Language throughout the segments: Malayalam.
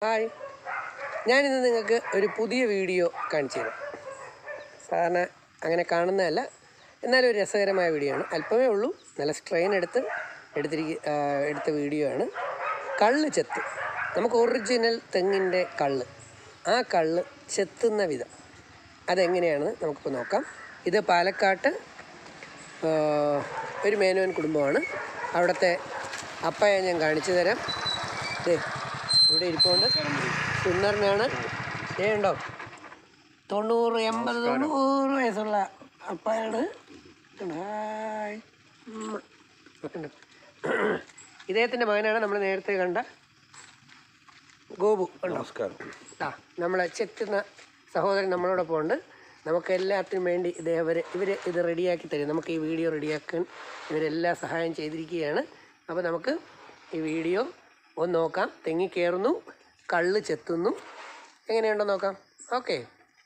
ഹായ്, ഞാനിന്ന് നിങ്ങൾക്ക് ഒരു പുതിയ വീഡിയോ കാണിച്ചു തരാം. സാധാരണ അങ്ങനെ കാണുന്നതല്ല, എന്നാലും ഒരു രസകരമായ വീഡിയോ ആണ്. അല്പമേ ഉള്ളൂ, നല്ല സ്ട്രെയിൻ എടുത്ത വീഡിയോ ആണ്. കള്ള് ചെത്ത്, നമുക്ക് ഒറിജിനൽ തെങ്ങിൻ്റെ കള്ള്, ആ കള്ള് ചെത്തുന്ന വിധം അതെങ്ങനെയാണെന്ന് നമുക്കിപ്പോൾ നോക്കാം. ഇത് പാലക്കാട്ട് ഒരു മേനോൻ കുടുംബമാണ്. അവിടുത്തെ അപ്പയെ ഞാൻ കാണിച്ചു തരാം. ഇവിടെ ഇരിപ്പുണ്ട്. സുന്ദരനാണ്. ഉണ്ടോ, 90-80 വയസ്സുള്ള അപ്പയാണ്. ഇദ്ദേഹത്തിൻ്റെ മകനാണ് നമ്മൾ നേരത്തെ കണ്ട ഗോപു. നമസ്കാരം. നമ്മളെ ചെത്തുന്ന സഹോദരൻ നമ്മളോടൊപ്പം ഉണ്ട്. നമുക്ക് എല്ലാത്തിനും വേണ്ടി ഇവർ ഇത് റെഡിയാക്കി തരും. നമുക്ക് ഈ വീഡിയോ റെഡിയാക്കാൻ ഇവരെല്ലാം സഹായം ചെയ്തിരിക്കുകയാണ്. അപ്പോൾ നമുക്ക് ഈ വീഡിയോ ഒന്ന് നോക്കാം. തെങ്ങി കയറുന്നു, കള്ള് ചെത്തുന്നു, എങ്ങനെയുണ്ടോ നോക്കാം. ഓക്കെ,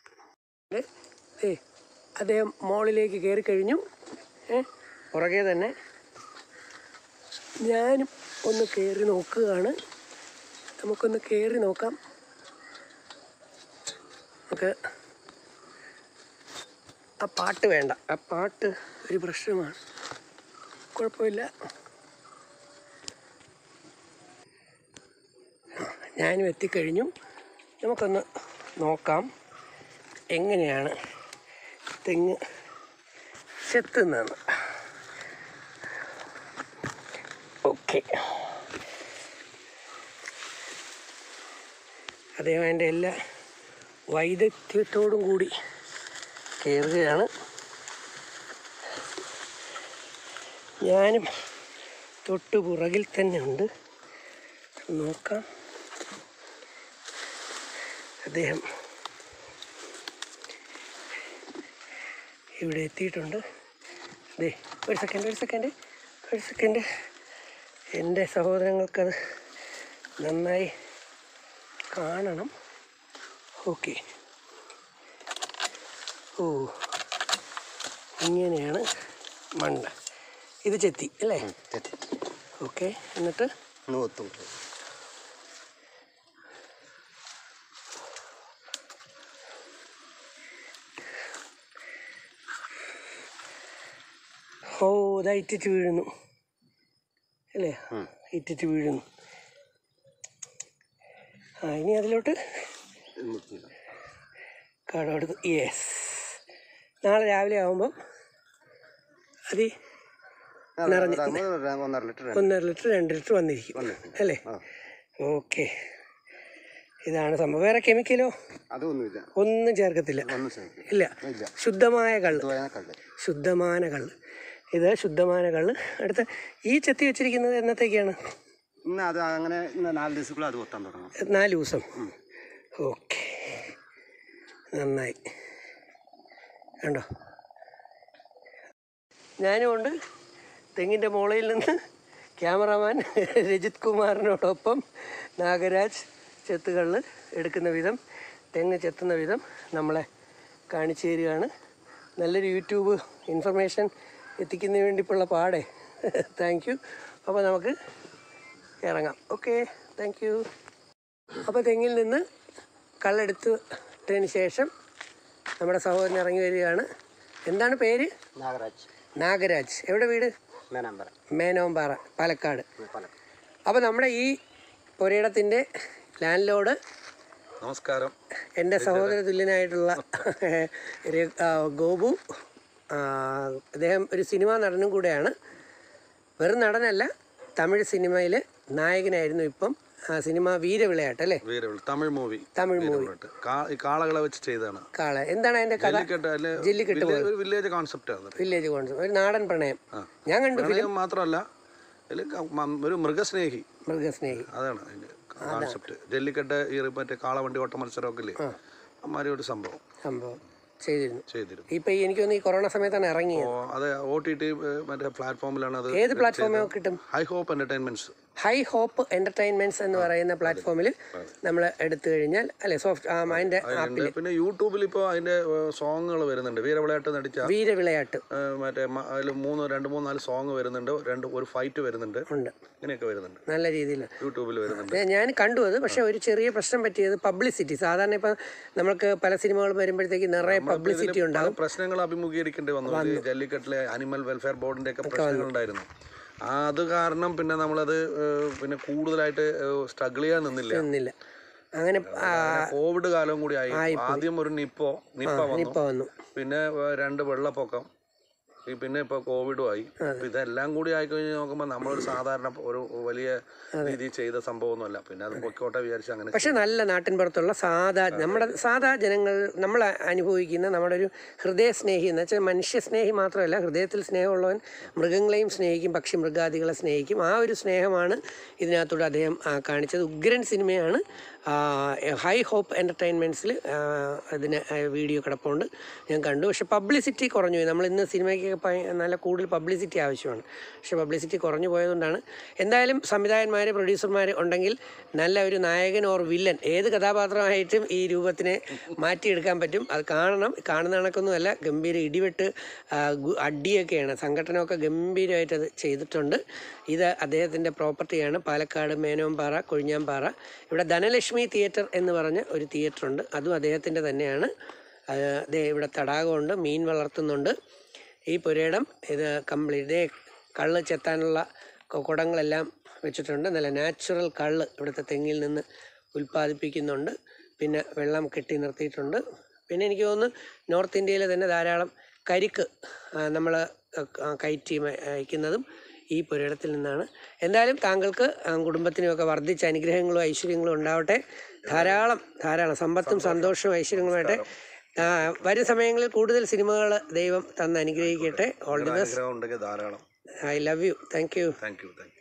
അദ്ദേഹം മോളിലേക്ക് കയറി കഴിഞ്ഞു. പുറകെ തന്നെ ഞാനും ഒന്ന് കയറി നോക്കുകയാണ്. നമുക്കൊന്ന് കയറി നോക്കാം. നമുക്ക് ആ പാട്ട് വേണ്ട, ആ പാട്ട് ഒരു പ്രശ്നമാണ്. കുഴപ്പമില്ല, ഞാനും എത്തിക്കഴിഞ്ഞു. നമുക്കൊന്ന് നോക്കാം എങ്ങനെയാണ് തെങ്ങ് ചെത്തുന്നതെന്ന്. ഓക്കെ, അദ്ദേഹം എൻ്റെ എല്ലാ വൈദഗ്ധ്യത്തോടും കൂടി കയറുകയാണ്. ഞാനും തൊട്ട് പുറകിൽ തന്നെ ഉണ്ട്. നോക്കാം. അദ്ദേഹം ഇവിടെ എത്തിയിട്ടുണ്ട്. ഒരു സെക്കൻഡ്. എൻ്റെ സഹോദരങ്ങൾക്കത് നന്നായി കാണണം. ഓക്കെ, ഇങ്ങനെയാണ് മണ്ട. ഇത് ചെത്തി അല്ലേ? ഓക്കെ, എന്നിട്ട് ഇതാ ഇറ്റിച്ച് വീഴുന്നു അല്ലേ? ഇറ്റിച്ച് വീഴുന്നു. ഇനി അതിലോട്ട് കടമെടുത്ത്. യെസ്, നാളെ രാവിലെ ആകുമ്പം അത് നിറഞ്ഞ് 1.5 ലിറ്റർ 2 ലിറ്റർ വന്നിരിക്കും അല്ലേ? ഓക്കെ, ഇതാണ് സംഭവം. വേറെ കെമിക്കലോ ഒന്നും ചേർക്കത്തില്ല. ഇല്ല, ശുദ്ധമായ കള്ള്. ഇത് ശുദ്ധമായ കള്ള്. അടുത്ത ഈ ചെത്തി വെച്ചിരിക്കുന്നത് എന്നത്തേക്കാണ്? 4 ദിവസം. ഓക്കെ, നന്നായി. കണ്ടോ, ഞാനും ഉണ്ട്. തെങ്ങിൻ്റെ മുകളിൽ നിന്ന് ക്യാമറാമാൻ രജിത് കുമാറിനോടൊപ്പം നാഗരാജ് ചെത്തുകള്ള് എടുക്കുന്ന വിധം, തെങ്ങ് ചെത്തുന്ന വിധം നമ്മളെ കാണിച്ചു തരികയാണ്. നല്ലൊരു യൂട്യൂബ് ഇൻഫർമേഷൻ എത്തിക്കുന്നതിന് വേണ്ടിയിട്ടുള്ള പാടേ. Thank you. അപ്പോൾ നമുക്ക് ഇറങ്ങാം. Okay, thank you. അപ്പോൾ തെങ്ങിൽ നിന്ന് കള്ളെടുത്തതിന് ശേഷം നമ്മുടെ സഹോദരൻ ഇറങ്ങി വരികയാണ്. എന്താണ് പേര്? നാഗരാജ്. എവിടെ വീട്? മേനോമ്പാറ, പാലക്കാട്. അപ്പോൾ നമ്മുടെ ഈ പുരയിടത്തിൻ്റെ ലാൻഡ് ലോഡ്, നമസ്കാരം, എൻ്റെ സഹോദര തുല്യനായിട്ടുള്ള ഗോപു. അദ്ദേഹം ഒരു സിനിമാ നടനും കൂടെയാണ്. വെറും നടനല്ല, തമിഴ് സിനിമയിൽ നായകനായിരുന്നു. ഇപ്പം സിനിമ വീരവിളയാട്ട് അല്ലേ? തമിഴ് മൂവി കാളകളെ വെച്ച് ചെയ്തതാണ്. എന്താണ് അതിന്റെ കഥ? ജല്ലിക്കെട്ട്. വില്ലേജ് കോൺസെപ്റ്റ്, ഒരു നാടൻ പ്രണയം. ഞാൻ കണ്ടു. ഫിലിം മാത്രമല്ല, ഒരു മൃഗസ്നേഹി അതാണ് അതിന്റെ കോൺസെപ്റ്റ്. ജല്ലിക്കെട്ട്, ഈ മറ്റേ കാളവണ്ടി ഓട്ട മത്സരമൊക്കെ ഇല്ലേ, അമ്മാരി ഒരു സംഭവം ചെയ്തിരുന്നു. ഇപ്പൊ എനിക്ക് തോന്നുന്നു ഈ കൊറോണ സമയത്താണ് ഇറങ്ങിയത്. അതെ, OTT മറ്റേ പ്ലാറ്റ്ഫോമിലാണ് അത്. ഏത് പ്ലാറ്റ്ഫോമിൽ കിട്ടും? High Hope Entertainments. High Hope Entertainments എന്ന് പറയുന്ന പ്ലാറ്റ്ഫോമിൽ നമ്മൾ എടുത്തു കഴിഞ്ഞാൽ അല്ലെ സോഫ്റ്റ് അതിൻ്റെ ആപ്പിൽ. പിന്നെ യൂട്യൂബിൽ ഇപ്പോൾ അതിൻ്റെ സോങ്ങുകൾ വരുന്നുണ്ട്. വീരവിളയാട്ട് നടിച്ച വീരവിളയാട്ട് മറ്റേ അതിൽ 2-3-4 സോങ് വരുന്നുണ്ട്, ഒരു ഫൈറ്റ് വരുന്നുണ്ട്, ഇങ്ങനെയൊക്കെ വരുന്നുണ്ട്. നല്ല രീതിയിൽ യൂട്യൂബിൽ വരുന്നുണ്ട്. ഞാൻ കണ്ടു അത്. പക്ഷേ ഒരു ചെറിയ പ്രശ്നം പറ്റിയത് പബ്ലിസിറ്റി. സാധാരണ ഇപ്പം നമുക്ക് പല സിനിമകളും വരുമ്പോഴത്തേക്ക് നിറയെ പബ്ലിസിറ്റി ഉണ്ടാകും. പ്രശ്നങ്ങൾ അഭിമുഖീകരിക്കേണ്ടി വന്നു. ജല്ലിക്കെട്ടിലെ അനിമൽ വെൽഫെയർ ബോർഡിൻ്റെ ഒക്കെ പ്രശ്നങ്ങളുണ്ടായിരുന്നു. അത് കാരണം പിന്നെ നമ്മളത് പിന്നെ കൂടുതലായിട്ട് സ്ട്രഗിൾ ചെയ്യാൻ നിന്നില്ല. അങ്ങനെ കോവിഡ് കാലവും കൂടി ആയി. ആദ്യം ഒരു നിപ്പ വന്നു, പിന്നെ 2 വെള്ളപ്പൊക്കം, പിന്നെ ഇപ്പൊ കോവിഡും ആയി. ഇതെല്ലാം കൂടി ആയിക്കഴിഞ്ഞ് നോക്കുമ്പോൾ നമ്മളൊരു സാധാരണ ഒരു വലിയ രീതിയിൽ ചെയ്ത സംഭവമൊന്നുമല്ല. പിന്നെ അത് പൊക്കോട്ടെ വിചാരിച്ച് അങ്ങനെ. പക്ഷെ നല്ല നാട്ടിൻപുറത്തുള്ള നമ്മുടെ സാധാ ജനങ്ങൾ നമ്മൾ അനുഭവിക്കുന്ന നമ്മുടെ ഒരു ഹൃദയസ്നേഹി എന്ന് വെച്ചാൽ മനുഷ്യസ്നേഹി മാത്രമല്ല, ഹൃദയത്തിൽ സ്നേഹമുള്ളവൻ മൃഗങ്ങളെയും സ്നേഹിക്കും, പക്ഷി മൃഗാദികളെ സ്നേഹിക്കും. ആ ഒരു സ്നേഹമാണ് ഇതിനകത്തൂടെ അദ്ദേഹം കാണിച്ചത്. ഉഗ്രൻ സിനിമയാണ്. ഹൈ ഹോപ്പ് എൻ്റർടൈൻമെൻറ്റ്സിൽ അതിന് വീഡിയോ കിടപ്പുണ്ട്, ഞാൻ കണ്ടു. പക്ഷെ പബ്ലിസിറ്റി കുറഞ്ഞു പോയി. നമ്മൾ ഇന്ന് സിനിമയ്ക്ക് നല്ല കൂടുതൽ പബ്ലിസിറ്റി ആവശ്യമാണ്. പക്ഷെ പബ്ലിസിറ്റി കുറഞ്ഞു പോയതുകൊണ്ടാണ്. എന്തായാലും സംവിധായകന്മാർ, പ്രൊഡ്യൂസർമാർ ഉണ്ടെങ്കിൽ നല്ല ഒരു നായകൻ ഓർ വില്ലൻ ഏത് കഥാപാത്രമായിട്ടും ഈ രൂപത്തിനെ മാറ്റിയെടുക്കാൻ പറ്റും. അത് കാണുന്ന കണക്കൊന്നുമല്ല, ഗംഭീര ഇടിവെട്ട് അടിയൊക്കെയാണ്. സംഘടനമൊക്കെ ഗംഭീരമായിട്ട് അത് ചെയ്തിട്ടുണ്ട്. ഇത് അദ്ദേഹത്തിൻ്റെ പ്രോപ്പർട്ടിയാണ്. പാലക്കാട് മേനോൻപാറ, കൊഴിഞ്ഞാമ്പാറ. ഇവിടെ ധനലക്ഷ്മി തിയേറ്റർ എന്ന് പറഞ്ഞ ഒരു തിയേറ്ററുണ്ട്, അതും അദ്ദേഹത്തിൻ്റെ തന്നെയാണ്. ഇവിടെ തടാകമുണ്ട്, മീൻ വളർത്തുന്നുണ്ട്. ഈ പുരയിടം ഇത് കംപ്ലീറ്റ് കള്ള് ചെത്താനുള്ള കുടങ്ങളെല്ലാം വെച്ചിട്ടുണ്ട്. നല്ല നാച്ചുറൽ കള്ള് ഇവിടുത്തെ തെങ്ങിൽ നിന്ന് ഉൽപ്പാദിപ്പിക്കുന്നുണ്ട്. പിന്നെ വെള്ളം കെട്ടി നിർത്തിയിട്ടുണ്ട്. പിന്നെ എനിക്ക് തോന്നുന്നു നോർത്ത് ഇന്ത്യയിൽ തന്നെ ധാരാളം കരിക്ക് നമ്മൾ കയറ്റി അയക്കുന്നതും ഈ പുരയിടത്തിൽ നിന്നാണ്. എന്തായാലും താങ്കൾക്ക് കുടുംബത്തിനുമൊക്കെ വർദ്ധിച്ച അനുഗ്രഹങ്ങളും ഐശ്വര്യങ്ങളും ഉണ്ടാവട്ടെ. ധാരാളം സമ്പത്തും സന്തോഷവും ഐശ്വര്യങ്ങളുമായിട്ട് വരും സമയങ്ങളിൽ കൂടുതൽ സിനിമകൾ ദൈവം തന്ന് അനുഗ്രഹിക്കട്ടെ. All the best. I love you. Thank U.